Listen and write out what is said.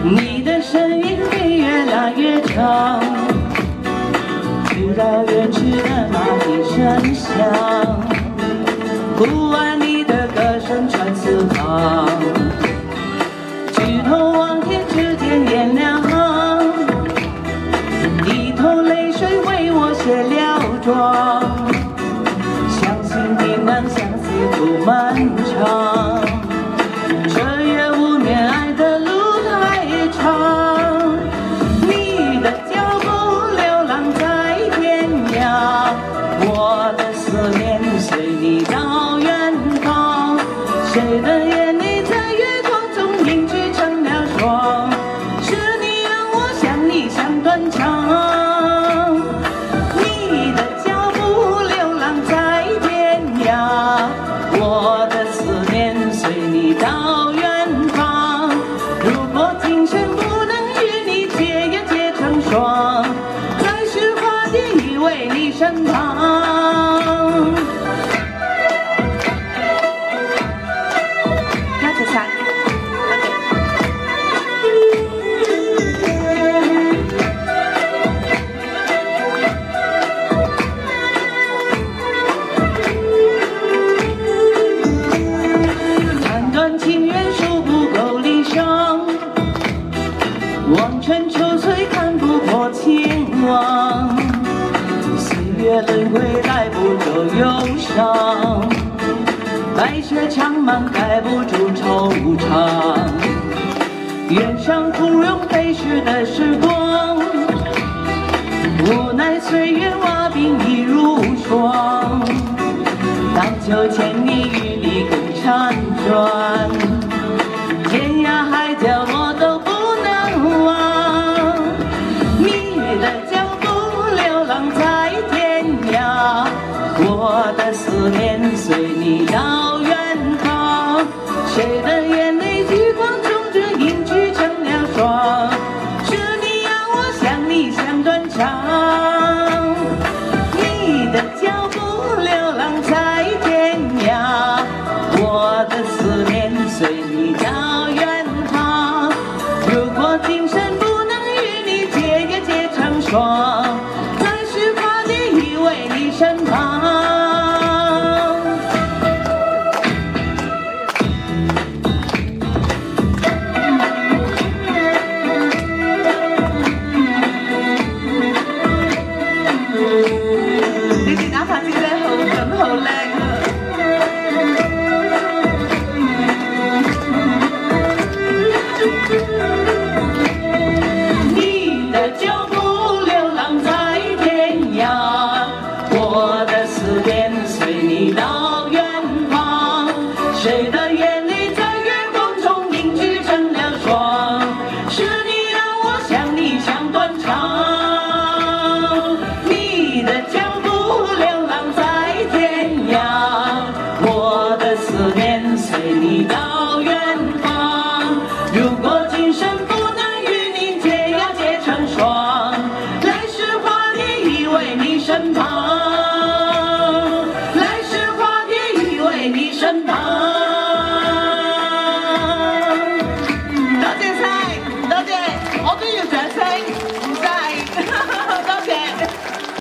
你的身影会越拉越长，直到远去的马蹄声响，不安你的歌声传四方，举头望天，只见颜亮，低头泪水为我写了妆，相信平安相思不漫长，这月无眠爱的路太长，你的脚步流浪在天涯，我的思念随你到远方，谁的眼泪在月光中凝聚成了霜，是你让我想你想断肠，你的脚步流浪在天涯，我的思念随你到远方，如果今生不能与你结也结成双，来世化蝶依偎你身旁。Gracias. 弹断情缘数不够离殇，望穿秋水看不破情网，岁月轮回带不走忧伤，白雪长茫盖不住惆怅，原上枯荣飞逝的时光，无奈岁月瓦冰已如霜，荡秋千你与你更辗转，天涯海角我都不能忘，你的脚步流浪在天涯，我的思念随你到远方，谁的眼泪聚光中只凝聚成了霜，是你让我想你想断肠，你的脚步流浪在天涯，我的思念随你到远方，如果今生不能与你结也结成双，来世化蝶依偎你身旁。你哋打拍子真係好準好叻啊！你的腳步流浪在天涯，我的思念隨你到遠方，誰的眼淚在月光中凝聚成了霜，是你讓我想你想斷腸，你的腳步流浪在天涯，我的思念隨你到遠方，如果今生不能與你結呀結成雙，來世化蝶依偎你身旁，來世化蝶依偎你身旁。多謝晒，多謝，我都要掌聲，唔該。